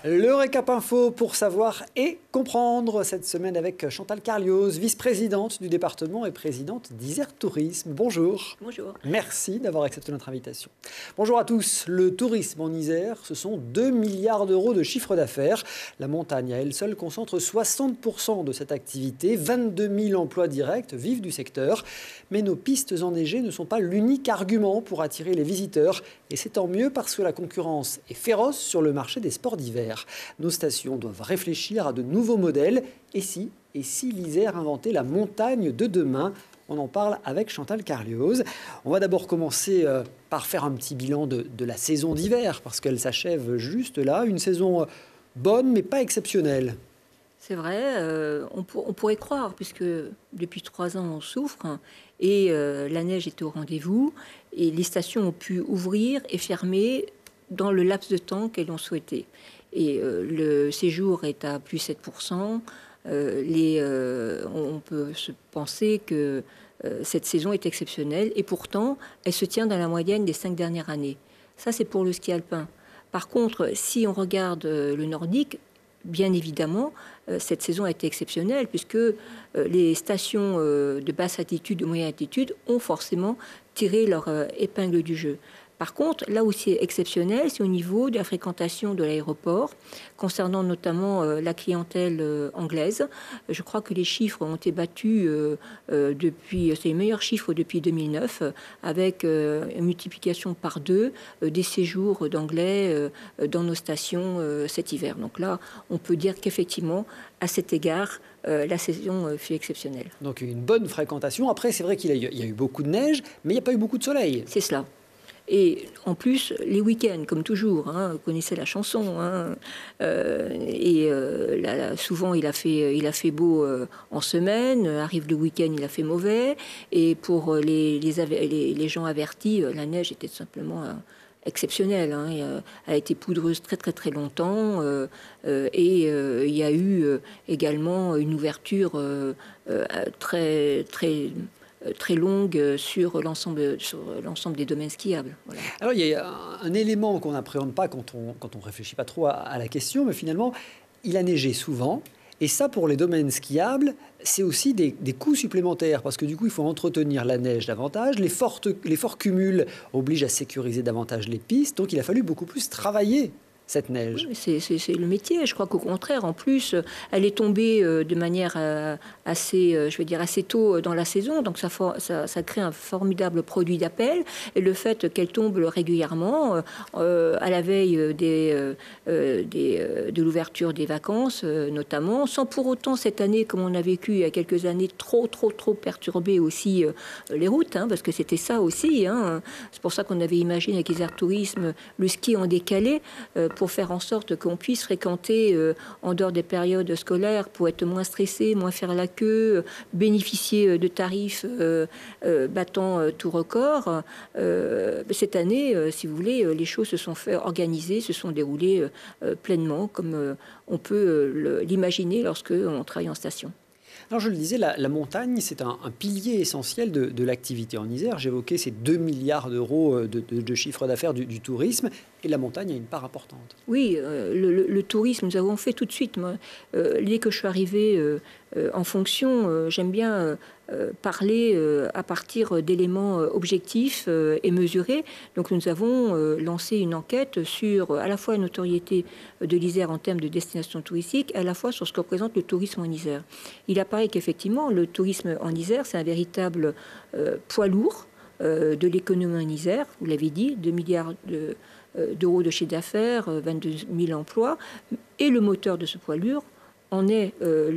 Le récap info pour savoir et comprendre cette semaine avec Chantal Carlios, vice-présidente du département et présidente d'Isère Tourisme. Bonjour. Bonjour. Merci d'avoir accepté notre invitation. Bonjour à tous. Le tourisme en Isère, ce sont 2 milliards d'euros de chiffre d'affaires. La montagne à elle seule concentre 60% de cette activité. 22 000 emplois directs vivent du secteur. Mais nos pistes enneigées ne sont pas l'unique argument pour attirer les visiteurs. Et c'est tant mieux parce que la concurrence est féroce sur le marché des sports d'hiver. Nos stations doivent réfléchir à de nouveaux modèles. Et si l'Isère inventait la montagne de demain? On en parle avec Chantal Carlios. On va d'abord commencer par faire un petit bilan de la saison d'hiver, parce qu'elle s'achève juste là. Une saison bonne, mais pas exceptionnelle. C'est vrai, on pourrait croire, puisque depuis 3 ans on souffre, et la neige était au rendez-vous, et les stations ont pu ouvrir et fermer dans le laps de temps qu'elles ont souhaité. Et le séjour est à plus 7%. On peut se penser que cette saison est exceptionnelle, et pourtant elle se tient dans la moyenne des 5 dernières années. Ça, c'est pour le ski alpin. Par contre, si on regarde le nordique, bien évidemment, cette saison a été exceptionnelle, puisque les stations de basse altitude, de moyenne altitude, ont forcément tiré leur épingle du jeu. Par contre, là où c'est exceptionnel, c'est au niveau de la fréquentation de l'aéroport, concernant notamment la clientèle anglaise. Je crois que les chiffres ont été battus c'est les meilleurs chiffres depuis 2009, avec une multiplication par 2 des séjours d'anglais dans nos stations cet hiver. Donc là, on peut dire qu'effectivement, à cet égard, la saison fut exceptionnelle. Donc une bonne fréquentation. Après, c'est vrai qu'il y a eu beaucoup de neige, mais il n'y a pas eu beaucoup de soleil. C'est cela. Et en plus, les week-ends, comme toujours, vous connaissez la chanson, souvent il a fait beau en semaine, arrive le week-end, il a fait mauvais, et pour les gens avertis, la neige était simplement exceptionnelle. Elle a été poudreuse très très très longtemps, et il y a eu également une ouverture très longue sur l'ensemble des domaines skiables. Voilà. Alors, il y a un élément qu'on n'appréhende pas quand on réfléchit pas trop à la question, mais finalement, il a neigé souvent. Et ça, pour les domaines skiables, c'est aussi des coûts supplémentaires, parce que du coup, il faut entretenir la neige davantage. Les forts cumuls obligent à sécuriser davantage les pistes, donc il a fallu beaucoup plus travailler cette neige. Oui, c'est le métier. Je crois qu'au contraire, en plus, elle est tombée de manière assez tôt dans la saison. Donc ça crée un formidable produit d'appel. Et le fait qu'elle tombe régulièrement, à la veille de l'ouverture des vacances, notamment, sans pour autant cette année, comme on a vécu il y a quelques années, trop perturber aussi les routes, parce que c'était ça aussi. C'est pour ça qu'on avait imaginé avec Isère Tourisme le ski en décalé, pour faire en sorte qu'on puisse fréquenter en dehors des périodes scolaires, pour être moins stressé, moins faire la queue, bénéficier de tarifs battant tout record. Cette année, si vous voulez, les choses se sont fait organiser, se sont déroulées pleinement, comme on peut l'imaginer lorsqu'on travaille en station. Alors je le disais, la montagne, c'est un pilier essentiel de l'activité en Isère. J'évoquais ces 2 milliards d'euros de chiffre d'affaires du tourisme, et la montagne a une part importante. Oui, le tourisme, nous avons fait tout de suite. Dès que je suis arrivée en fonction, j'aime bien parler à partir d'éléments objectifs et mesurés. Donc nous avons lancé une enquête sur à la fois la notoriété de l'Isère en termes de destination touristique, à la fois sur ce que représente le tourisme en Isère. Il apparaît qu'effectivement, le tourisme en Isère, c'est un véritable poids lourd de l'économie en Isère. Vous l'avez dit, 2 milliards d'euros de chiffre d'affaires, 22 000 emplois. Et le moteur de ce poids lourd en est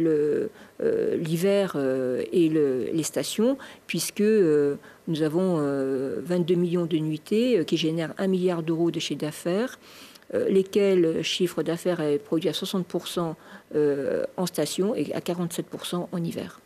l'hiver et les stations, puisque nous avons 22 millions de nuitées qui génèrent 1 milliard d'euros de chiffre d'affaires, lesquels chiffre d'affaires est produit à 60% en station et à 47% en hiver.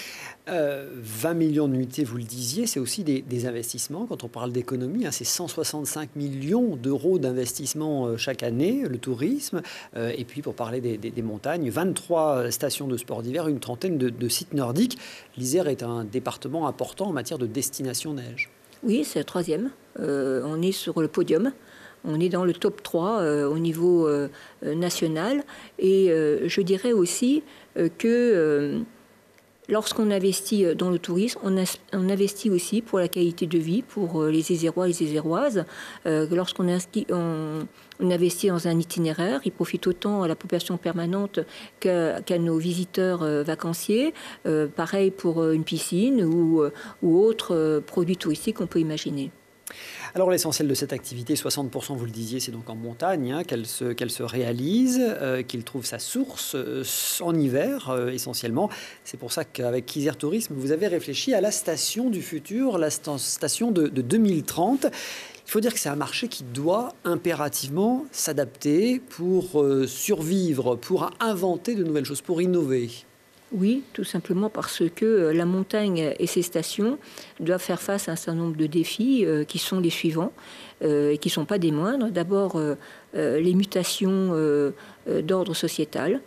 20 millions de nuitées, vous le disiez, c'est aussi des investissements. Quand on parle d'économie, c'est 165 millions d'euros d'investissement chaque année, le tourisme. Et puis pour parler des montagnes, 23 stations de sport d'hiver, une trentaine de sites nordiques. L'Isère est un département important en matière de destination neige. Oui, c'est le 3e. On est sur le podium On est dans le top 3 au niveau national. Et je dirais aussi que lorsqu'on investit dans le tourisme, on investit aussi pour la qualité de vie, pour les Isérois et les Iséroises. Lorsqu'on investit dans un itinéraire, il profite autant à la population permanente qu'à nos visiteurs vacanciers. Pareil pour une piscine ou autres produits touristiques qu'on peut imaginer. Alors l'essentiel de cette activité, 60% vous le disiez, c'est donc en montagne qu'elle se réalise, qu'il trouve sa source en hiver essentiellement. C'est pour ça qu'avec Isère Tourisme, vous avez réfléchi à la station du futur, la station de 2030. Il faut dire que c'est un marché qui doit impérativement s'adapter pour survivre, pour inventer de nouvelles choses, pour innover. Oui, tout simplement parce que la montagne et ses stations doivent faire face à un certain nombre de défis qui sont les suivants et qui ne sont pas des moindres. D'abord, les mutations d'ordre sociétal.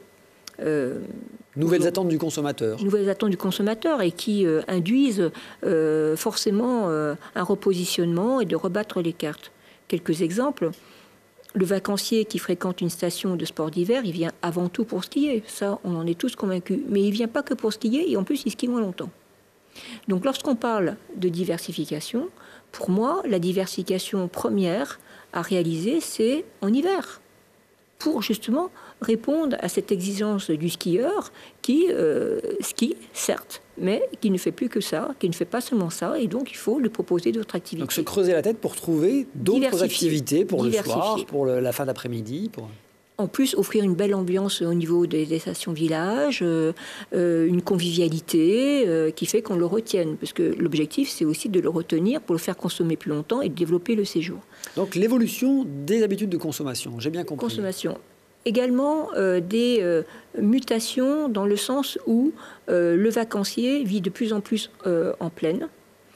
Nouvelles attentes du consommateur. Nouvelles attentes du consommateur et qui induisent forcément un repositionnement et de rebattre les cartes. Quelques exemples. Le vacancier qui fréquente une station de sport d'hiver, il vient avant tout pour skier. Ça, on en est tous convaincus. Mais il ne vient pas que pour skier et en plus, il skie moins longtemps. Donc lorsqu'on parle de diversification, pour moi, la diversification première à réaliser, c'est en hiver. Pour justement répondre à cette exigence du skieur qui skie, certes, mais qui ne fait plus que ça, qui ne fait pas seulement ça, et donc il faut lui proposer d'autres activités. Donc se creuser la tête pour trouver d'autres activités pour le soir, pour la fin d'après-midi. En plus, offrir une belle ambiance au niveau des stations villages, une convivialité qui fait qu'on le retienne. Parce que l'objectif, c'est aussi de le retenir pour le faire consommer plus longtemps et de développer le séjour. Donc l'évolution des habitudes de consommation, j'ai bien compris. Consommation. Également des mutations dans le sens où le vacancier vit de plus en plus en plaine,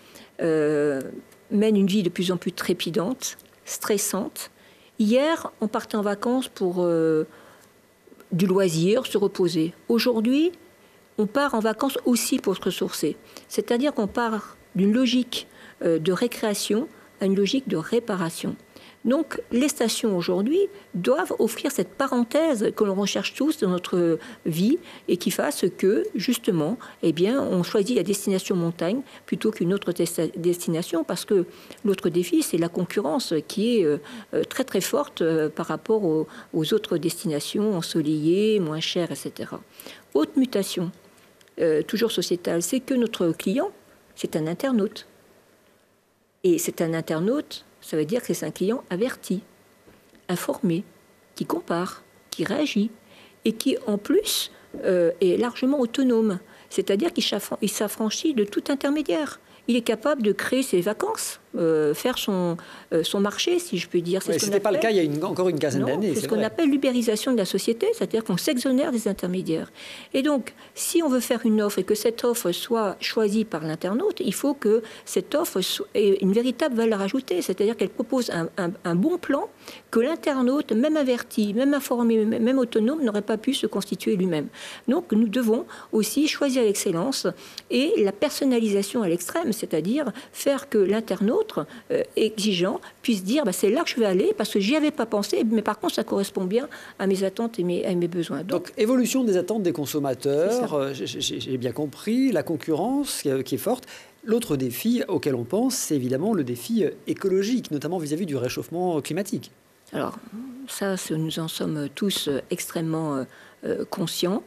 mène une vie de plus en plus trépidante, stressante. Hier, on partait en vacances pour du loisir, se reposer. Aujourd'hui, on part en vacances aussi pour se ressourcer. C'est-à-dire qu'on part d'une logique de récréation à une logique de réparation. Donc, les stations aujourd'hui doivent offrir cette parenthèse que l'on recherche tous dans notre vie et qui fasse que, justement, eh bien, on choisit la destination montagne plutôt qu'une autre destination parce que l'autre défi, c'est la concurrence qui est très très forte par rapport aux autres destinations ensoleillées, moins chères, etc. Autre mutation, toujours sociétale, c'est que notre client, c'est un internaute. Et c'est un internaute. Ça veut dire que c'est un client averti, informé, qui compare, qui réagit et qui, en plus, est largement autonome. C'est-à-dire qu'il s'affranchit de tout intermédiaire. Il est capable de créer ses vacances, faire son marché, si je peux dire. Ce n'était pas le cas il y a encore une quinzaine d'années. C'est ce qu'on appelle l'ubérisation de la société, c'est-à-dire qu'on s'exonère des intermédiaires. Et donc, si on veut faire une offre et que cette offre soit choisie par l'internaute, il faut que cette offre ait une véritable valeur ajoutée, c'est-à-dire qu'elle propose un bon plan que l'internaute, même averti, même informé, même autonome, n'aurait pas pu se constituer lui-même. Donc, nous devons aussi choisir l'excellence et la personnalisation à l'extrême, c'est-à-dire faire que l'internaute exigeant puisse dire c'est là que je vais aller parce que j'y avais pas pensé, mais par contre ça correspond bien à mes attentes et à mes besoins. Donc évolution des attentes des consommateurs, j'ai bien compris, la concurrence qui est forte. L'autre défi auquel on pense, c'est évidemment le défi écologique, notamment vis-à-vis du réchauffement climatique. Alors ça, nous en sommes tous extrêmement conscients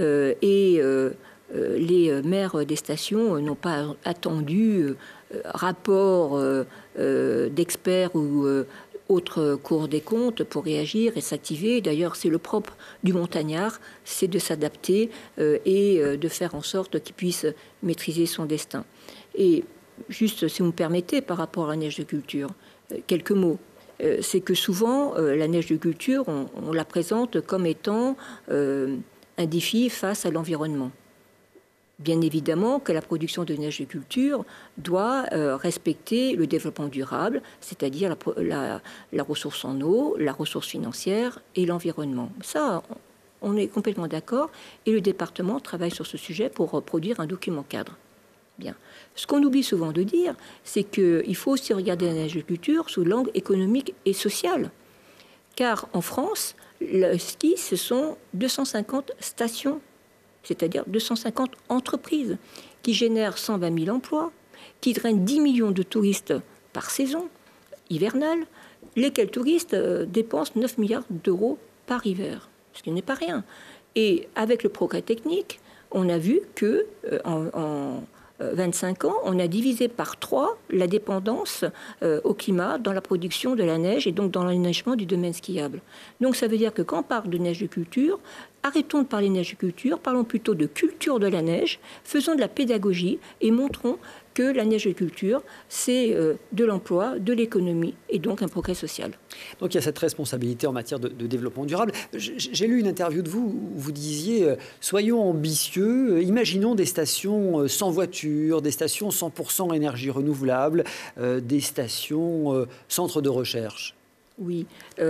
les maires des stations n'ont pas attendu rapport d'experts ou autres Cour des comptes pour réagir et s'activer. D'ailleurs, c'est le propre du montagnard, c'est de s'adapter et de faire en sorte qu'il puisse maîtriser son destin. Et juste, si vous me permettez, par rapport à la neige de culture, quelques mots. C'est que souvent, la neige de culture, on la présente comme étant un défi face à l'environnement. Bien évidemment que la production de neige de culture doit respecter le développement durable, c'est-à-dire la ressource en eau, la ressource financière et l'environnement. Ça, on est complètement d'accord et le département travaille sur ce sujet pour produire un document cadre. Bien. Ce qu'on oublie souvent de dire, c'est qu'il faut aussi regarder la neigeculture sous l'angle économique et social. Car en France, le ski, ce sont 250 stations, c'est-à-dire 250 entreprises qui génèrent 120 000 emplois, qui drainent 10 millions de touristes par saison hivernale, lesquels touristes dépensent 9 milliards d'euros par hiver, ce qui n'est pas rien. Et avec le progrès technique, on a vu que en 25 ans, on a divisé par 3 la dépendance au climat dans la production de la neige et donc dans l'enneigement du domaine skiable. Donc ça veut dire que quand on parle de neigeculture, arrêtons de parler de neigeculture, parlons plutôt de culture de la neige, faisons de la pédagogie et montrons que la neigeculture, c'est de l'emploi, de l'économie et donc un progrès social. Donc il y a cette responsabilité en matière de développement durable. J'ai lu une interview de vous où vous disiez soyons ambitieux, imaginons des stations sans voiture, des stations 100% énergie renouvelable, des stations centres de recherche. Oui.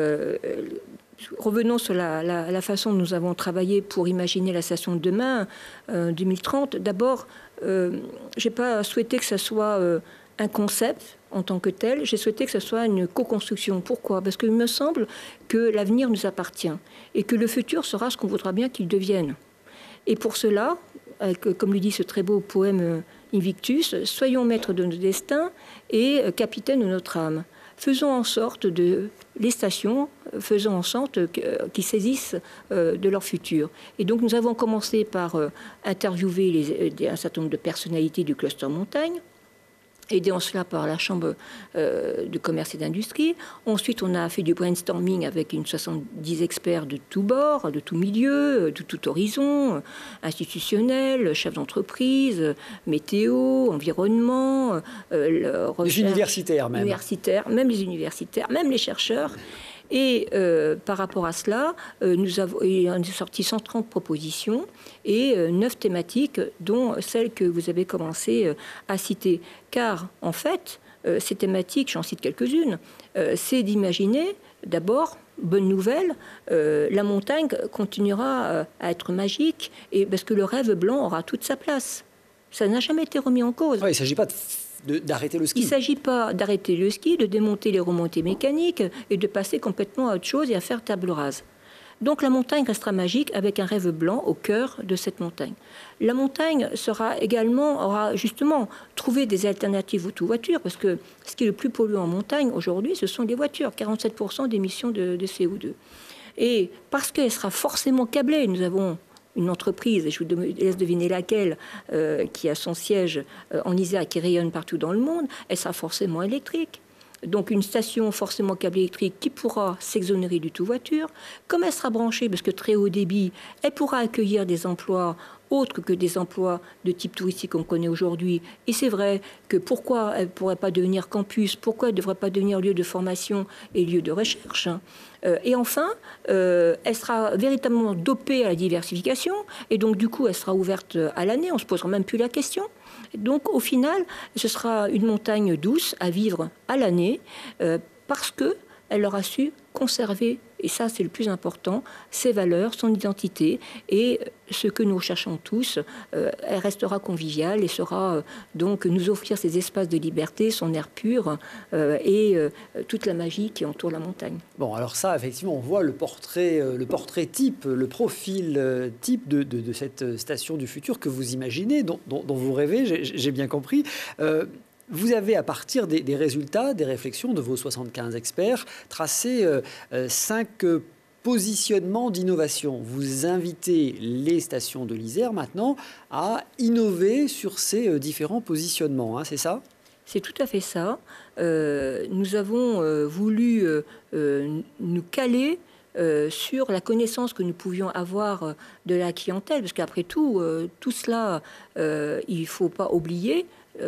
Revenons sur la façon dont nous avons travaillé pour imaginer la station de demain, 2030. D'abord, je n'ai pas souhaité que ce soit un concept en tant que tel, j'ai souhaité que ce soit une co-construction. Pourquoi? Parce qu'il me semble que l'avenir nous appartient et que le futur sera ce qu'on voudra bien qu'il devienne. Et pour cela, comme le dit ce très beau poème Invictus, soyons maîtres de nos destins et capitaines de notre âme. Faisons en sorte les stations, faisons en sorte qu'ils saisissent de leur futur. Et donc nous avons commencé par interviewer un certain nombre de personnalités du cluster montagne, aidé en cela par la Chambre de commerce et d'industrie. Ensuite, on a fait du brainstorming avec une 70 experts de tous bords, de tous milieux, de tout horizon, institutionnels, chefs d'entreprise, météo, environnement, les universitaires même. Même les universitaires, même les chercheurs. Et par rapport à cela, nous avons sorti 130 propositions et 9 thématiques, dont celles que vous avez commencé à citer. Car, en fait, ces thématiques, j'en cite quelques-unes, c'est d'imaginer, d'abord, bonne nouvelle, la montagne continuera à être magique, et parce que le rêve blanc aura toute sa place. Ça n'a jamais été remis en cause. Ouais, il ne s'agit pas d'arrêter le ski. Il ne s'agit pas d'arrêter le ski, de démonter les remontées mécaniques et de passer complètement à autre chose et à faire table rase. Donc la montagne restera magique avec un rêve blanc au cœur de cette montagne. La montagne aura justement trouvé des alternatives aux tout-voitures, parce que ce qui est le plus polluant en montagne aujourd'hui, ce sont les voitures, 47% d'émissions de CO2. Et parce qu'elle sera forcément câblée, nous avons une entreprise, et je vous laisse deviner laquelle, qui a son siège en Isère et qui rayonne partout dans le monde, elle sera forcément électrique. Donc une station forcément câblée électrique qui pourra s'exonérer du tout-voiture. Comme elle sera branchée, parce que très haut débit, elle pourra accueillir des emplois autres que des emplois de type touristique qu'on connaît aujourd'hui. Et c'est vrai que pourquoi elle ne pourrait pas devenir campus, pourquoi elle ne devrait pas devenir lieu de formation et lieu de recherche. Et enfin, elle sera véritablement dopée à la diversification, et donc du coup, elle sera ouverte à l'année, on ne se posera même plus la question. Donc au final, ce sera une montagne douce à vivre à l'année, parce qu'elle aura su conserver, et ça c'est le plus important, ses valeurs, son identité, et ce que nous recherchons tous, elle restera conviviale et saura donc nous offrir ces espaces de liberté, son air pur et toute la magie qui entoure la montagne. Bon, alors ça, effectivement, on voit le portrait type, le profil type de cette station du futur que vous imaginez, dont vous rêvez, j'ai bien compris. Vous avez, à partir des résultats, des réflexions de vos 75 experts, tracé 5 positionnements d'innovation. Vous invitez les stations de l'Isère maintenant à innover sur ces différents positionnements, hein, c'est ça ? C'est tout à fait ça. Nous avons voulu nous caler sur la connaissance que nous pouvions avoir de la clientèle, parce qu'après tout, tout cela, il ne faut pas oublier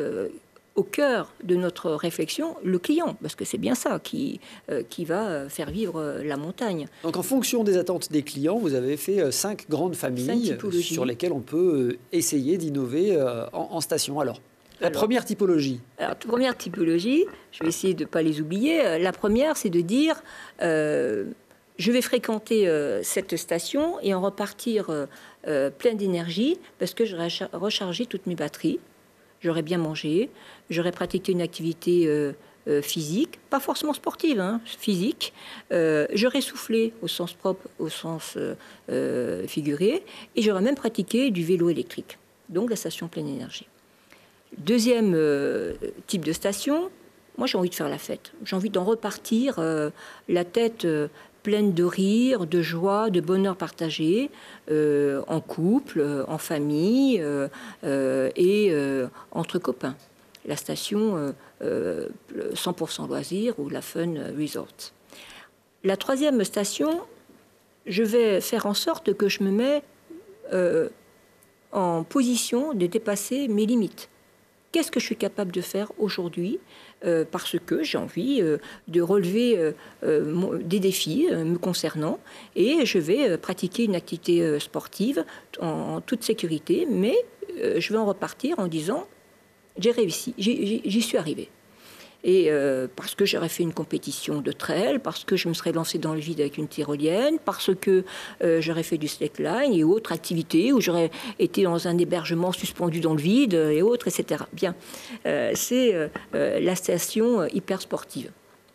au cœur de notre réflexion, le client, parce que c'est bien ça qui va faire vivre la montagne. Donc en fonction des attentes des clients, vous avez fait 5 grandes familles sur lesquelles on peut essayer d'innover en station. Alors, première typologie. Alors, première typologie, je vais essayer de ne pas les oublier. La première, c'est de dire, je vais fréquenter cette station et en repartir plein d'énergie, parce que je vais recharger toutes mes batteries. j'aurais bien mangé, j'aurais pratiqué une activité physique, pas forcément sportive, hein, physique. J'aurais soufflé au sens propre, au sens figuré, et j'aurais même pratiqué du vélo électrique, donc la station pleine énergie. Deuxième type de station, moi j'ai envie de faire la fête. J'ai envie d'en repartir la tête pleine de rire, de joie, de bonheur partagé, en couple, en famille et entre copains. La station 100% loisirs ou la Fun Resort. La troisième station, je vais faire en sorte que je me mets en position de dépasser mes limites. Qu'est-ce que je suis capable de faire aujourd'hui parce que j'ai envie de relever des défis me concernant et je vais pratiquer une activité sportive en toute sécurité, mais je vais en repartir en disant j'ai réussi, j'y suis arrivé. Et parce que j'aurais fait une compétition de trail, parce que je me serais lancée dans le vide avec une tyrolienne, parce que j'aurais fait du slackline et autres activités, où j'aurais été dans un hébergement suspendu dans le vide et autres, etc. Bien, c'est la station hyper sportive,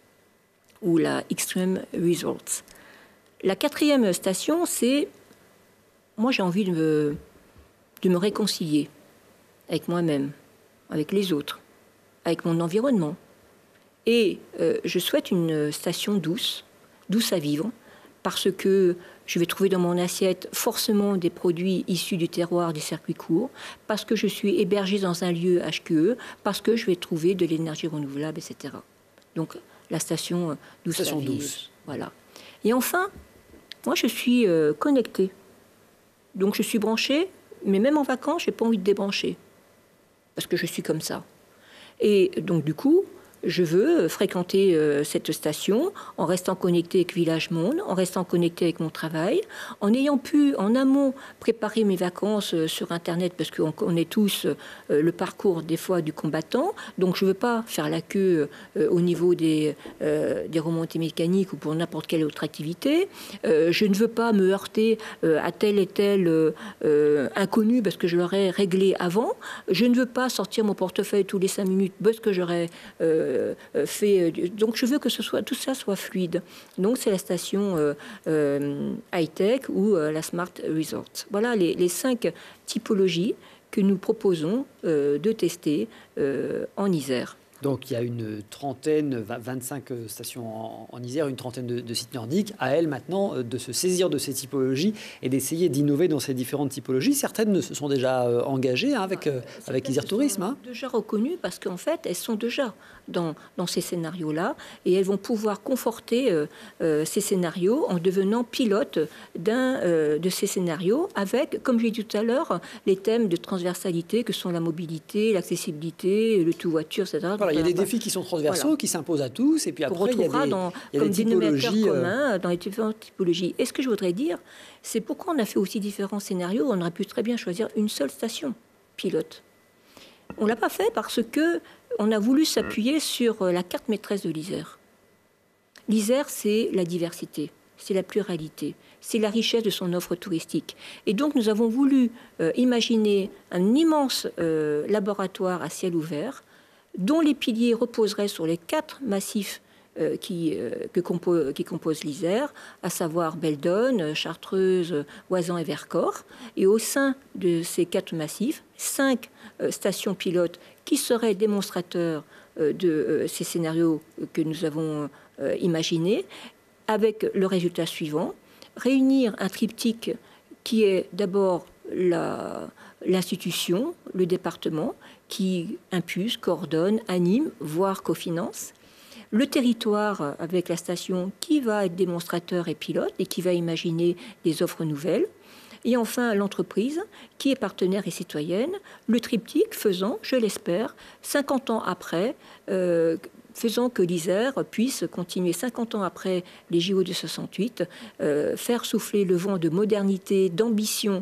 ou la Extreme Resorts. La quatrième station, c'est, moi j'ai envie de me réconcilier avec moi-même, avec les autres, avec mon environnement. Et je souhaite une station douce, douce à vivre, parce que je vais trouver dans mon assiette forcément des produits issus du terroir des circuits courts, parce que je suis hébergée dans un lieu HQE, parce que je vais trouver de l'énergie renouvelable, etc. Donc la station douce station à vivre. Douce. Voilà. Et enfin, moi je suis connectée. Donc je suis branchée, mais même en vacances, je n'ai pas envie de débrancher, parce que je suis comme ça. Et donc du coup, je veux fréquenter cette station en restant connecté avec Village Monde, en restant connecté avec mon travail, en ayant pu en amont préparer mes vacances sur Internet, parce qu'on connaît tous le parcours des fois du combattant. Donc je ne veux pas faire la queue au niveau des remontées mécaniques ou pour n'importe quelle autre activité. Je ne veux pas me heurter à tel et tel inconnu parce que je l'aurais réglé avant. Je ne veux pas sortir mon portefeuille tous les 5 minutes parce que j'aurais fait. Donc je veux que tout ça soit fluide. Donc c'est la station high-tech ou la Smart Resort. Voilà les 5 typologies que nous proposons de tester en Isère. Donc il y a une trentaine, 25 stations en Isère, une trentaine de sites nordiques. À elles maintenant de se saisir de ces typologies et d'essayer d'innover dans ces différentes typologies. Certaines se sont déjà engagées avec Isère Tourisme. Elles sont déjà reconnues parce qu'en fait elles sont déjà dans ces scénarios-là et elles vont pouvoir conforter ces scénarios en devenant pilotes de ces scénarios avec, comme j'ai dit tout à l'heure, les thèmes de transversalité que sont la mobilité, l'accessibilité, le tout-voiture, etc. Voilà, il y a des défis qui sont transversaux, qui s'imposent à tous, et puis après, il y a des typologies communs dans les différentes typologies. Et ce que je voudrais dire, c'est pourquoi on a fait aussi différents scénarios. On aurait pu très bien choisir une seule station pilote. On ne l'a pas fait parce que on a voulu s'appuyer sur la carte maîtresse de l'Isère. L'Isère, c'est la diversité, c'est la pluralité, c'est la richesse de son offre touristique. Et donc, nous avons voulu imaginer un immense laboratoire à ciel ouvert dont les piliers reposeraient sur les 4 massifs qui composent l'Isère, à savoir Beldon, Chartreuse, Oisan et Vercors. Et au sein de ces 4 massifs, 5 stations pilotes qui seraient démonstrateurs de ces scénarios que nous avons imaginés, avec le résultat suivant, réunir un triptyque qui est d'abord l'institution, le département, qui impulse, coordonne, anime, voire cofinance. Le territoire avec la station qui va être démonstrateur et pilote et qui va imaginer des offres nouvelles. Et enfin, l'entreprise qui est partenaire et citoyenne. Le triptyque faisant, je l'espère, 50 ans après, faisant que l'Isère puisse continuer 50 ans après les JO de 68, faire souffler le vent de modernité, d'ambition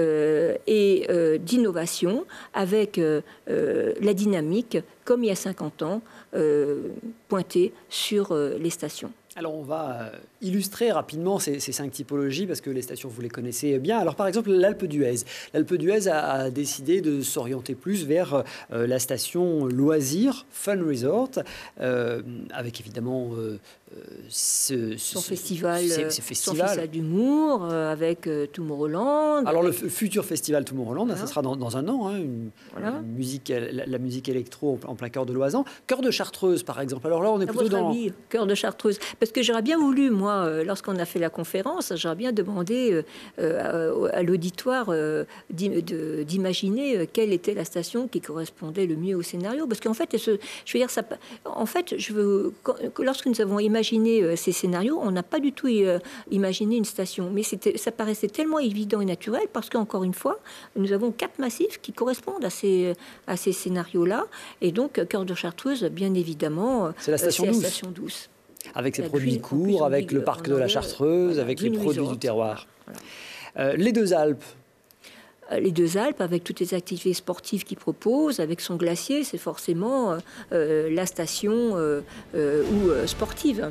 et d'innovation avec la dynamique, comme il y a 50 ans, pointée sur les stations. Alors on va illustrer rapidement ces 5 typologies parce que les stations, vous les connaissez bien. Alors par exemple, l'Alpe d'Huez. L'Alpe d'Huez a décidé de s'orienter plus vers la station loisirs, Fun Resort, avec évidemment son festival, ces festivals d'humour, avec Tomorrowland. Alors le futur festival Tomorrowland, voilà. Ça sera dans un an, hein, la musique électro en plein cœur de l'Oisans. Cœur de Chartreuse, par exemple. Alors là, on est plutôt dans... Cœur de Chartreuse. Parce que j'aurais bien voulu, moi, lorsqu'on a fait la conférence, j'aurais bien demandé à l'auditoire d'imaginer quelle était la station qui correspondait le mieux au scénario. Parce qu'en fait, je veux dire, ça, en fait, lorsque nous avons imaginé ces scénarios, on n'a pas du tout imaginé une station. Mais ça paraissait tellement évident et naturel parce qu'encore une fois, nous avons 4 massifs qui correspondent à ces scénarios-là. Et donc, Cœur de Chartreuse, bien évidemment, c'est la station douce. Avec ses produits courts, avec le parc de la Chartreuse, avec les produits du terroir. Voilà. Les Deux Alpes. Les Deux Alpes, avec toutes les activités sportives qu'ils proposent, avec son glacier, c'est forcément la station sportive.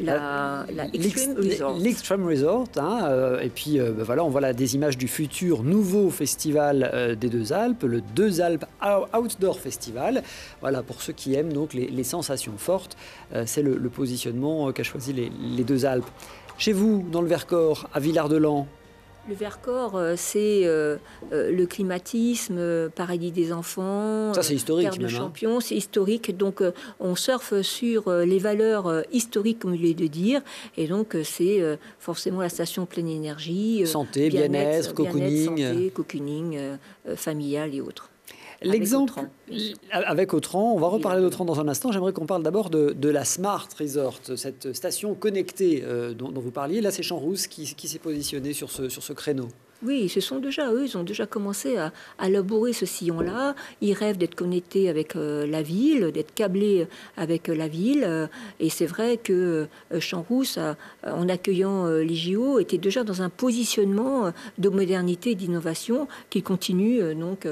L'Extreme Resort, hein, et puis voilà, on voit des images du futur nouveau festival des Deux Alpes, le Deux Alpes Outdoor Festival. Voilà, pour ceux qui aiment donc les sensations fortes, c'est le positionnement qu'a choisi les Deux Alpes. Chez vous, dans le Vercors, à Villard-de-Lans. Le Vercors, c'est le climatisme, paradis des enfants, ça c'est historique, terre de champions, c'est historique. Donc on surfe sur les valeurs historiques, comme je l'ai de dire, et donc c'est forcément la station pleine énergie, santé, bien-être, cocooning, familial et autres. L'exemple avec Autran, on va reparler d'Autran dans un instant. J'aimerais qu'on parle d'abord de la Smart Resort, cette station connectée dont vous parliez. Là, c'est Champs-Rousse qui s'est positionné sur ce créneau. Oui, ils ont déjà commencé à élaborer ce sillon-là. Ils rêvent d'être connectés avec la ville, d'être câblés avec la ville. Et c'est vrai que Champs-Rousse, en accueillant les JO, était déjà dans un positionnement de modernité et d'innovation qu'il continue donc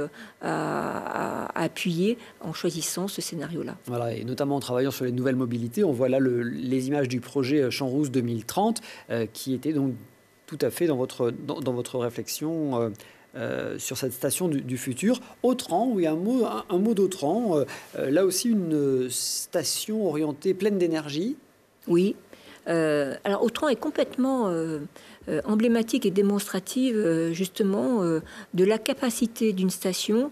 à appuyer en choisissant ce scénario-là. Voilà, et notamment en travaillant sur les nouvelles mobilités. On voit là les images du projet Champs-Rousse 2030 qui était donc tout à fait dans votre réflexion sur cette station du futur. Autran, oui, un mot d'Autran. Là aussi, une station orientée pleine d'énergie. Oui. Alors, Autran est complètement emblématique et démonstrative, justement, de la capacité d'une station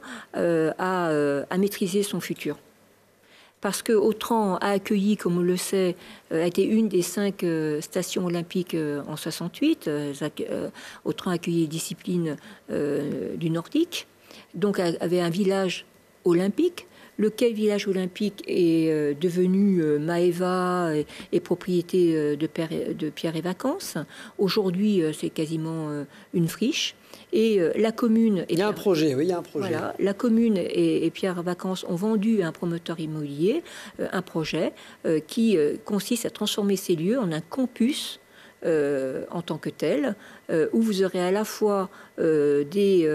à maîtriser son futur. Parce que Autran a accueilli, comme on le sait, a été une des 5 stations olympiques en 68. Autran a accueilli les disciplines du nordique, donc avait un village olympique. Lequel village olympique est devenu Maeva et propriété de Pierre et Vacances. Aujourd'hui, c'est quasiment une friche. Et la commune... Il y a un projet, oui, il y a un projet. Voilà, la commune et Pierre Vacances ont vendu à un promoteur immobilier un projet qui consiste à transformer ces lieux en un campus en tant que tel, où vous aurez à la fois des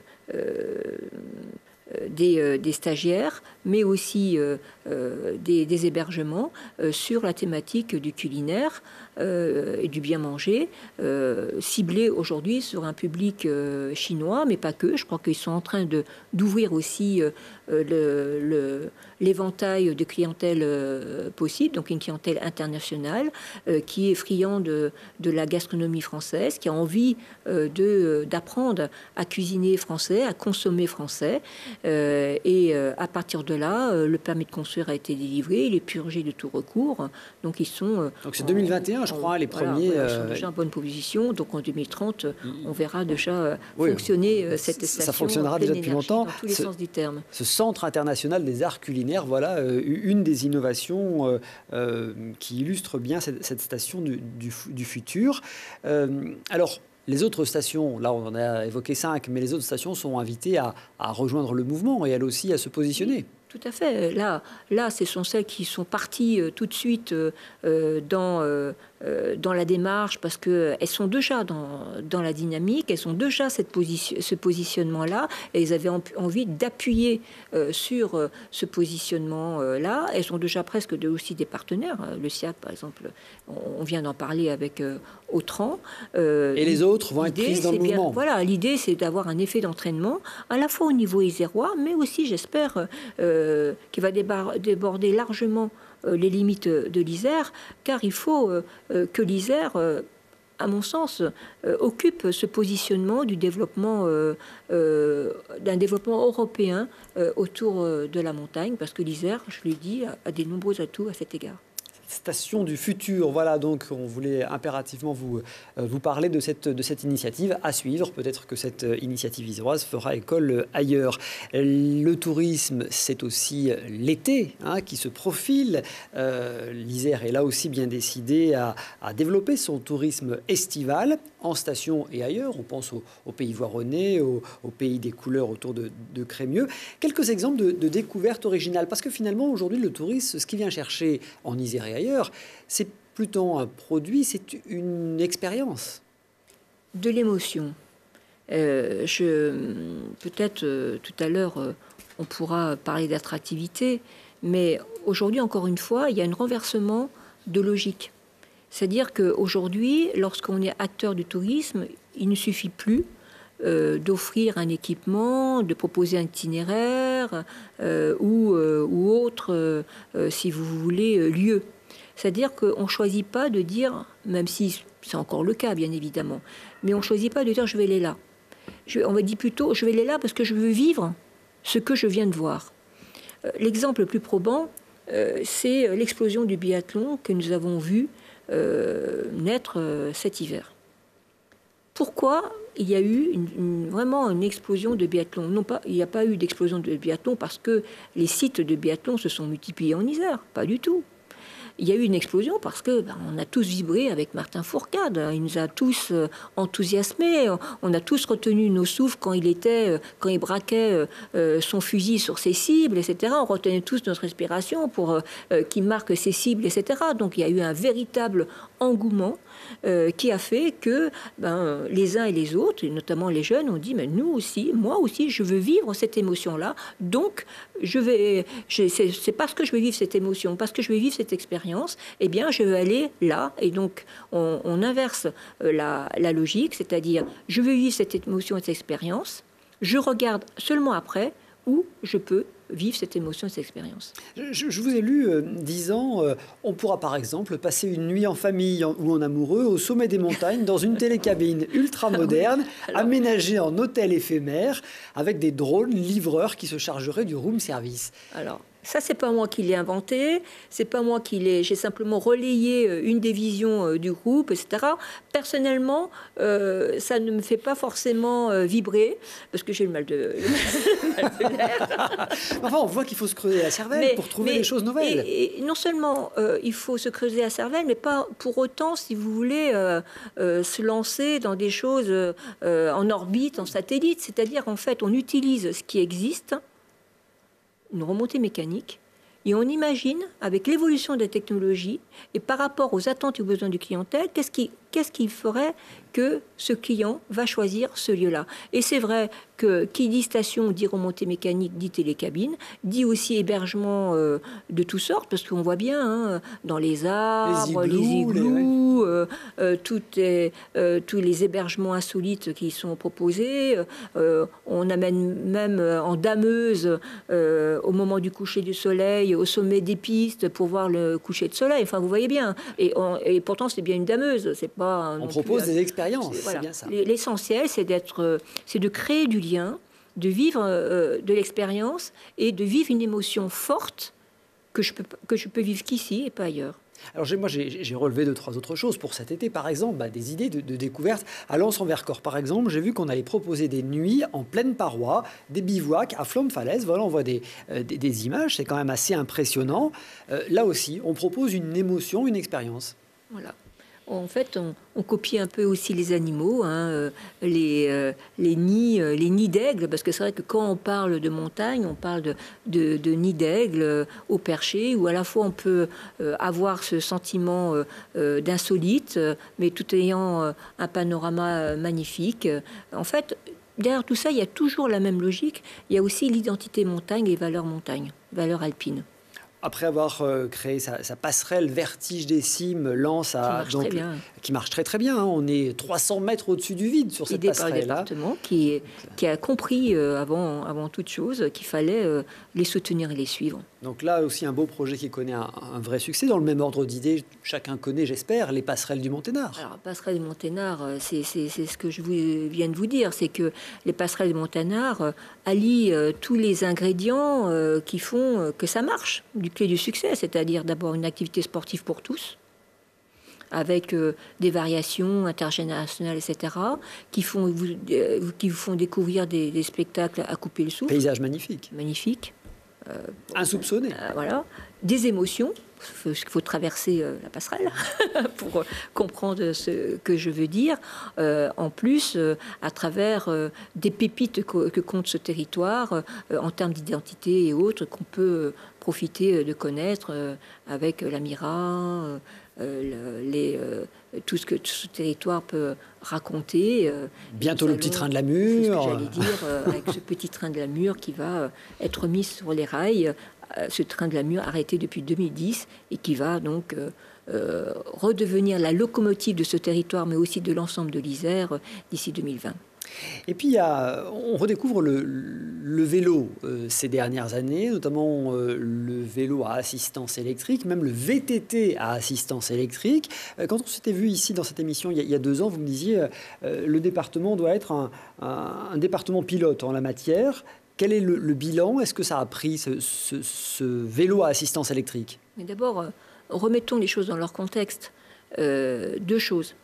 stagiaires, mais aussi des hébergements sur la thématique du culinaire et du bien manger, ciblés aujourd'hui sur un public chinois, mais pas que. Je crois qu'ils sont en train d'ouvrir aussi l'éventail de clientèle possible, donc une clientèle internationale qui est friande de la gastronomie française, qui a envie d'apprendre à cuisiner français, à consommer français. Et à partir de là, le permis de construire a été délivré, il est purgé de tout recours. Donc ils sont... donc c'est 2021, je crois, les premiers... Voilà, ils sont déjà en bonne position. Donc en 2030, on verra déjà fonctionner cette station. Ça fonctionnera déjà depuis longtemps. Dans tous les sens du terme. Ce Centre international des arts culinaires, voilà une des innovations qui illustre bien cette station du futur. Alors, les autres stations, là on en a évoqué 5, mais les autres stations sont invitées à rejoindre le mouvement et elles aussi à se positionner. Tout à fait. Là, ce sont celles qui sont parties tout de suite dans la démarche parce qu'elles sont déjà dans la dynamique, elles ont déjà ce positionnement-là et elles avaient envie d'appuyer sur ce positionnement-là. Elles sont déjà presque aussi des partenaires. Le SIAC, par exemple, on vient d'en parler avec Autran. Et les autres vont être prises dans le mouvement. Voilà, l'idée, c'est d'avoir un effet d'entraînement, à la fois au niveau isérois, mais aussi, j'espère, qui va déborder largement les limites de l'Isère, car il faut que l'Isère, à mon sens, occupe ce positionnement du développement, d'un développement européen autour de la montagne, parce que l'Isère, je l'ai dit, a des nombreux atouts à cet égard. Station du futur, voilà, donc on voulait impérativement vous parler de cette initiative à suivre. Peut-être que cette initiative iséroise fera école ailleurs. Le tourisme, c'est aussi l'été qui se profile. L'Isère est là aussi bien décidé à développer son tourisme estival en station et ailleurs. On pense au pays voironnais, au pays des couleurs autour de Crémieux. Quelques exemples de découvertes originales, parce que finalement aujourd'hui le tourisme, ce qu'il vient chercher en Isère et ailleurs, c'est plutôt un produit, c'est une expérience. De l'émotion. Peut-être tout à l'heure, on pourra parler d'attractivité, mais aujourd'hui, encore une fois, il y a un renversement de logique. C'est-à-dire qu'aujourd'hui, lorsqu'on est acteur du tourisme, il ne suffit plus d'offrir un équipement, de proposer un itinéraire ou autre, si vous voulez, lieu. C'est-à-dire qu'on ne choisit pas de dire, même si c'est encore le cas bien évidemment, mais on ne choisit pas de dire je vais aller là. On va dire plutôt je vais aller là parce que je veux vivre ce que je viens de voir. L'exemple le plus probant, c'est l'explosion du biathlon que nous avons vu naître cet hiver. Pourquoi il y a eu vraiment une explosion de biathlon? Non pas, il n'y a pas eu d'explosion de biathlon parce que les sites de biathlon se sont multipliés en Isère, pas du tout. Il y a eu une explosion parce que on a tous vibré avec Martin Fourcade. Il nous a tous enthousiasmés. On a tous retenu nos souffles quand il braquait son fusil sur ses cibles, etc. On retenait tous notre respiration pour qu'il marque ses cibles, etc. Donc il y a eu un véritable engouement qui a fait que les uns et les autres, et notamment les jeunes, ont dit mais nous aussi, moi aussi, je veux vivre cette émotion-là. Donc c'est parce que je veux vivre cette émotion, parce que je veux vivre cette expérience, eh bien je veux aller là. Et donc on inverse la logique, c'est-à-dire je veux vivre cette émotion, cette expérience. Je regarde seulement après où je peux vivre cette émotion, cette expérience. Je vous ai lu disant on pourra par exemple passer une nuit en famille ou en amoureux au sommet des montagnes dans une télécabine ultra moderne, aménagée en hôtel éphémère avec des drones livreurs qui se chargeraient du room service. Alors, ça, c'est pas moi qui l'ai inventé, c'est pas moi qui l'ai. J'ai simplement relayé une des visions du groupe, etc. Personnellement, ça ne me fait pas forcément vibrer parce que j'ai le mal de l'air. Enfin, on voit qu'il faut se creuser la cervelle pour trouver des choses nouvelles. Et non seulement il faut se creuser la cervelle, mais pas pour autant, si vous voulez, se lancer dans des choses en orbite, en satellite. C'est-à-dire, en fait, on utilise ce qui existe, une remontée mécanique, et on imagine, avec l'évolution des technologies et par rapport aux attentes et aux besoins du clientèle, qu'est-ce qui ferait que ce client va choisir ce lieu-là. Et c'est vrai que qui dit station, dit remontée mécanique, dit télécabine, dit aussi hébergement de toutes sortes, parce qu'on voit bien dans les arbres, les igloos, tous les hébergements insolites qui sont proposés. On amène même en dameuse au moment du coucher du soleil, au sommet des pistes pour voir le coucher de soleil. Enfin, vous voyez bien. Et pourtant, c'est bien une dameuse. C'est pas on propose des expériences. Voilà. C'est bien ça. L'essentiel, c'est de créer du lien, de vivre de l'expérience et de vivre une émotion forte que je peux vivre qu'ici et pas ailleurs. Alors moi, j'ai relevé 2-3 autres choses pour cet été. Par exemple, des idées de découverte. À Lens-en-Vercors, par exemple, j'ai vu qu'on allait proposer des nuits en pleine paroi, des bivouacs à flanc de falaise. Voilà, on voit des images. C'est quand même assez impressionnant. Là aussi, on propose une émotion, une expérience. Voilà. En fait, on copie un peu aussi les animaux, hein, les nids d'aigle, parce que c'est vrai que quand on parle de montagne, on parle de nids d'aigle au perché, où à la fois on peut avoir ce sentiment d'insolite, mais tout ayant un panorama magnifique. En fait, derrière tout ça, il y a toujours la même logique. Il y a aussi l'identité montagne et valeurs valeurs alpines. Après avoir créé sa passerelle Vertige des Cimes, Lens qui marche très très bien. Hein. On est 300 mètres au-dessus du vide sur cette passerelle. Par le département qui a compris avant toute chose qu'il fallait les soutenir et les suivre. Donc là aussi un beau projet qui connaît un vrai succès. Dans le même ordre d'idées, chacun connaît, j'espère, les passerelles du Monténard. Alors, passerelles du Monténard, c'est ce que je viens de vous dire, c'est que les passerelles du Monténard allient tous les ingrédients qui font que ça marche, du clé du succès, c'est-à-dire d'abord une activité sportive pour tous, avec des variations intergénérationnelles, etc., qui vous font découvrir des spectacles à couper le souffle. Paysage magnifique. Magnifique. Insoupçonné. Voilà. Des émotions. Il faut traverser la passerelle pour comprendre ce que je veux dire. En plus, à travers des pépites que compte ce territoire, en termes d'identité et autres, qu'on peut profiter de connaître avec la Mira, tout ce que ce territoire peut raconter. Bientôt le petit train de la Mure. C'est ce que j'allais dire, avec ce petit train de la Mure qui va être mis sur les rails. Ce train de la Mure arrêté depuis 2010 et qui va donc redevenir la locomotive de ce territoire, mais aussi de l'ensemble de l'Isère d'ici 2020. Et puis, on redécouvre le vélo ces dernières années, notamment le vélo à assistance électrique, même le VTT à assistance électrique. Quand on s'était vu ici dans cette émission il y a 2 ans, vous me disiez le département doit être un département pilote en la matière. Quel est le bilan? Est-ce que ça a pris ce vélo à assistance électrique? Mais d'abord, remettons les choses dans leur contexte. 2 choses.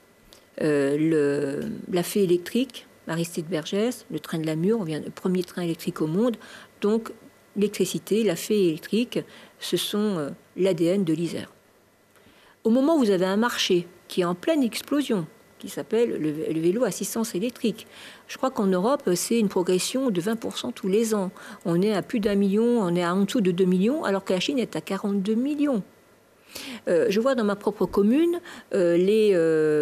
La fée électrique, Aristide Bergès, le train de la Mure, on vient le premier train électrique au monde. Donc, l'électricité, la fée électrique, ce sont l'ADN de l'Isère. Au moment où vous avez un marché qui est en pleine explosion, qui s'appelle le vélo assistance électrique. Je crois qu'en Europe, c'est une progression de 20% tous les ans. On est à plus d'1 million, on est en dessous de 2 millions, alors que la Chine est à 42 millions. Je vois dans ma propre commune, les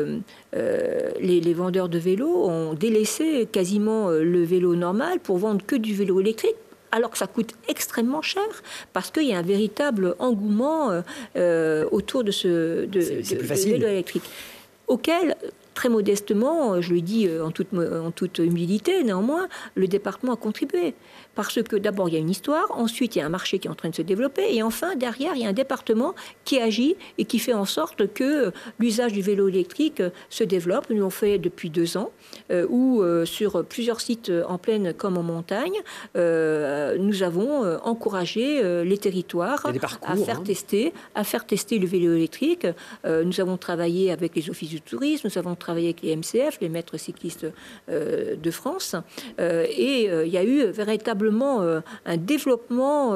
vendeurs de vélos ont délaissé quasiment le vélo normal pour vendre que du vélo électrique, alors que ça coûte extrêmement cher, parce qu'il y a un véritable engouement autour de ce vélo électrique, auquel, très modestement, je le dis en toute humilité, néanmoins, le département a contribué. Parce que d'abord, il y a une histoire, ensuite, il y a un marché qui est en train de se développer, et enfin, derrière, il y a un département qui agit et qui fait en sorte que l'usage du vélo électrique se développe. Nous l'avons fait depuis 2 ans, où sur plusieurs sites en plaine comme en montagne, nous avons encouragé les territoires à faire tester le vélo électrique. Nous avons travaillé avec les offices du tourisme, nous avons travaillé avec les MCF, les maîtres cyclistes de France, et il y a eu véritablement un développement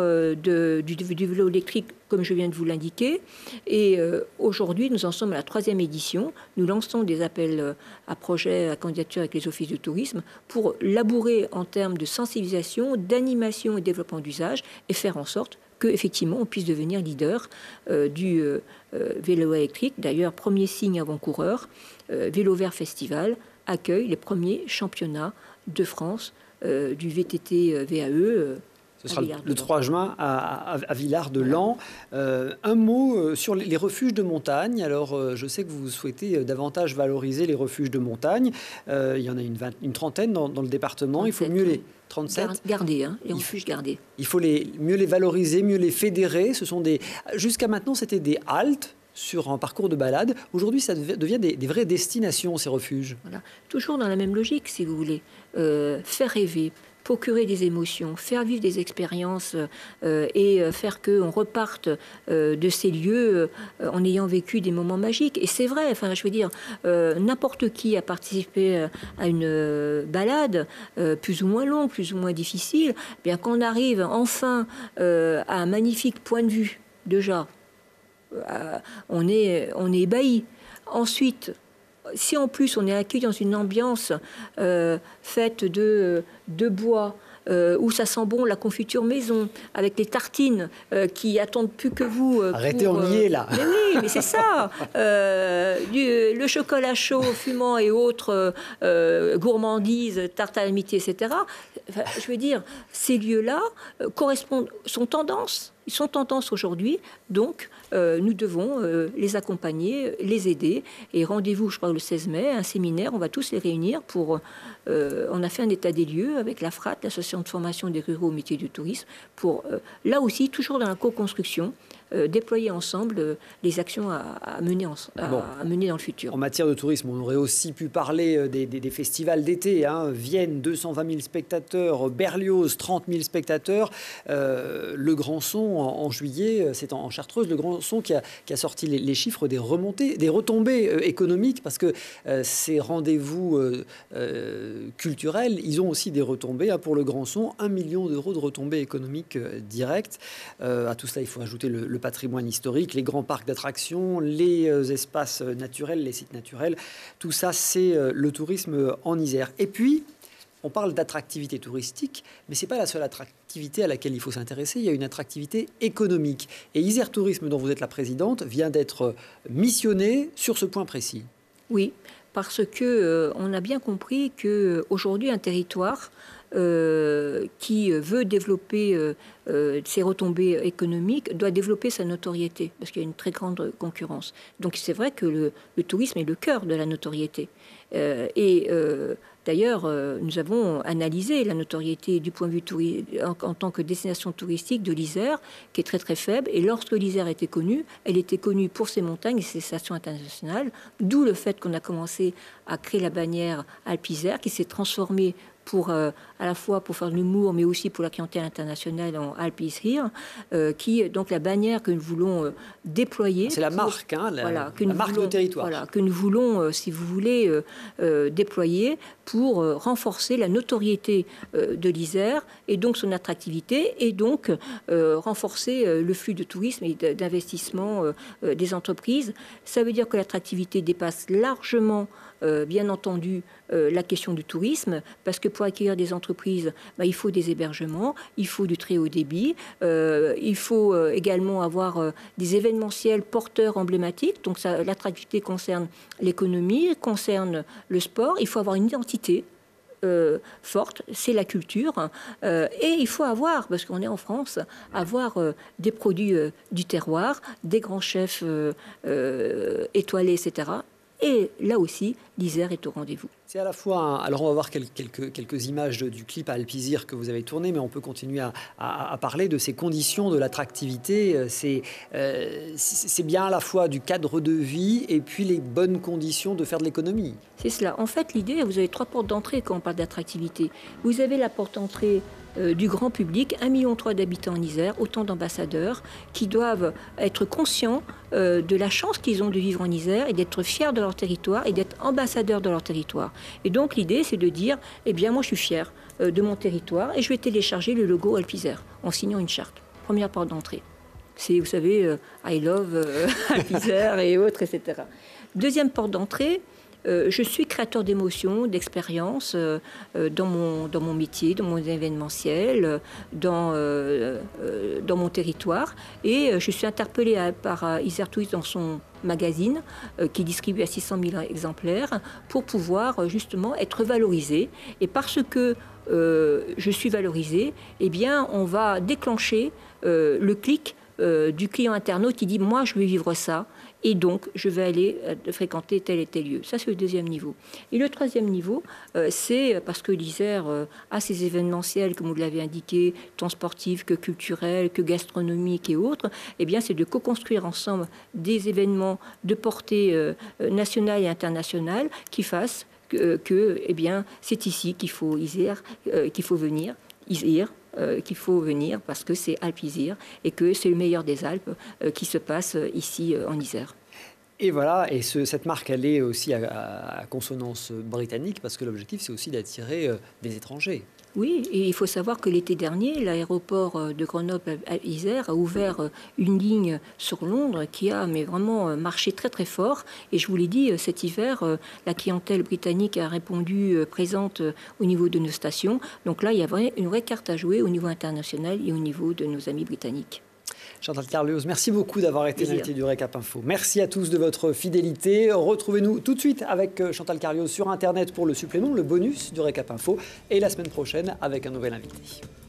du vélo électrique, comme je viens de vous l'indiquer. Et aujourd'hui, nous en sommes à la 3e édition. Nous lançons des appels à projets, à candidature avec les offices de tourisme pour labourer en termes de sensibilisation, d'animation et développement d'usage et faire en sorte qu'effectivement, on puisse devenir leader du vélo électrique. D'ailleurs, premier signe avant-coureur, Vélo Vert Festival accueille les premiers championnats de France du VTT VAE. Ce sera le 3 juin à Villard-de-Lans. Un mot sur les refuges de montagne. Alors, je sais que vous souhaitez davantage valoriser les refuges de montagne. Il y en a une trentaine dans le département. 37, il faut mieux les... 37 garder, hein, les refuges gardés. Il faut mieux les valoriser, mieux les fédérer. Jusqu'à maintenant, c'était des haltes sur un parcours de balade. Aujourd'hui, ça devient des vraies destinations, ces refuges. Voilà. Toujours dans la même logique, si vous voulez. Faire rêver, procurer des émotions, faire vivre des expériences et faire qu'on reparte de ces lieux en ayant vécu des moments magiques. Et c'est vrai, enfin, je veux dire, n'importe qui a participé à une balade, plus ou moins longue, plus ou moins difficile, bien qu'on arrive enfin à un magnifique point de vue, déjà, on est ébahi. Ensuite, si en plus on est accueilli dans une ambiance faite de bois, où ça sent bon la confiture maison, avec les tartines qui attendent plus que vous. Arrêtez, on y est là. Mais oui, mais c'est ça. Le chocolat chaud, fumant et autres gourmandises, tarte à l'amitié, etc. Enfin, je veux dire, ces lieux-là sont tendance. Ils sont tendance aujourd'hui, donc nous devons les accompagner, les aider. Et rendez-vous, je crois, le 16 mai, un séminaire, on va tous les réunir pour... on a fait un état des lieux avec la FRAT, l'Association de formation des ruraux au métier du tourisme, pour, là aussi, toujours dans la co-construction, déployer ensemble les actions à mener dans le futur. En matière de tourisme, on aurait aussi pu parler des festivals d'été. Vienne, 220 000 spectateurs, Berlioz, 30 000 spectateurs. Le Grand Son, en juillet, c'est en Chartreuse, le Grand Son qui a sorti les chiffres des retombées économiques, parce que ces rendez-vous culturels, ils ont aussi des retombées. Pour le Grand Son, 1 million d'euros de retombées économiques directes. À tout cela, il faut ajouter le patrimoine historique, les grands parcs d'attractions, les espaces naturels, les sites naturels. Tout ça, c'est le tourisme en Isère. Et puis, on parle d'attractivité touristique, mais ce n'est pas la seule attractivité à laquelle il faut s'intéresser. Il y a une attractivité économique. Et Isère Tourisme, dont vous êtes la présidente, vient d'être missionné sur ce point précis. Oui, parce que on a bien compris qu'aujourd'hui, un territoire qui veut développer ses retombées économiques doit développer sa notoriété, parce qu'il y a une très grande concurrence. Donc c'est vrai que le tourisme est le cœur de la notoriété. D'ailleurs, nous avons analysé la notoriété du point de vue en tant que destination touristique de l'Isère, qui est très très faible. Et lorsque l'Isère était connue, elle était connue pour ses montagnes et ses stations internationales, d'où le fait qu'on a commencé à créer la bannière Alpes-Isère, qui s'est transformée à la fois pour faire de l'humour, mais aussi pour la clientèle internationale en Alpes Isère, qui est donc la bannière que nous voulons déployer. C'est la marque, la marque de territoire. Voilà, que nous voulons, si vous voulez, déployer pour renforcer la notoriété de l'Isère et donc son attractivité, et donc renforcer le flux de tourisme et d'investissement des entreprises. Ça veut dire que l'attractivité dépasse largement, bien entendu, la question du tourisme, parce que pour accueillir des entreprises, il faut des hébergements, il faut du très haut débit, il faut également avoir des événementiels porteurs emblématiques. Donc l'attractivité concerne l'économie, concerne le sport. Il faut avoir une identité forte, c'est la culture. Et il faut avoir, parce qu'on est en France, avoir des produits du terroir, des grands chefs étoilés, etc. Et là aussi, l'Isère est au rendez-vous. C'est à la fois... Alors, on va voir quelques images du clip à Alpes-Isère que vous avez tourné, mais on peut continuer à parler de ces conditions de l'attractivité. C'est bien à la fois du cadre de vie et puis les bonnes conditions de faire de l'économie. C'est cela. En fait, l'idée, vous avez 3 portes d'entrée quand on parle d'attractivité. Vous avez la porte d'entrée du grand public, 1,3 million d'habitants en Isère, autant d'ambassadeurs qui doivent être conscients de la chance qu'ils ont de vivre en Isère et d'être fiers de leur territoire et d'être ambassadeurs de leur territoire. Et donc l'idée, c'est de dire, eh bien moi je suis fier de mon territoire et je vais télécharger le logo Alpes-Isère en signant une charte. Première porte d'entrée. C'est, vous savez, I love Alpes-Isère et autres, etc. Deuxième porte d'entrée, je suis créateur d'émotions, d'expériences dans mon métier, dans mon événementiel, dans mon territoire. Et je suis interpellée par Isère Tourisme dans son magazine qui distribue à 600 000 exemplaires pour pouvoir justement être valorisée. Et parce que je suis valorisée, eh bien, on va déclencher le clic du client internaute qui dit « moi, je veux vivre ça ». Et donc, je vais aller fréquenter tel et tel lieu. Ça, c'est le deuxième niveau. Et le troisième niveau, c'est parce que l'Isère a ses événementiels, comme vous l'avez indiqué, tant sportifs que culturels, que gastronomiques et autres, eh bien, c'est de co-construire ensemble des événements de portée nationale et internationale qui fassent eh bien, c'est ici qu'il faut venir, qu'il faut venir parce que c'est Alpes-Isère et que c'est le meilleur des Alpes qui se passe ici en Isère. Et voilà, et cette marque, elle est aussi à consonance britannique parce que l'objectif, c'est aussi d'attirer des étrangers. Oui, et il faut savoir que l'été dernier, l'aéroport de Grenoble-Isère a ouvert une ligne sur Londres qui a vraiment marché très très fort. Et je vous l'ai dit, cet hiver, la clientèle britannique a répondu présente au niveau de nos stations. Donc là, il y a une vraie carte à jouer au niveau international et au niveau de nos amis britanniques. Chantal Carlioz, merci beaucoup d'avoir été l'invité du Récap Info. Merci à tous de votre fidélité. Retrouvez-nous tout de suite avec Chantal Carlioz sur Internet pour le supplément, le bonus du Récap Info. Et la semaine prochaine avec un nouvel invité.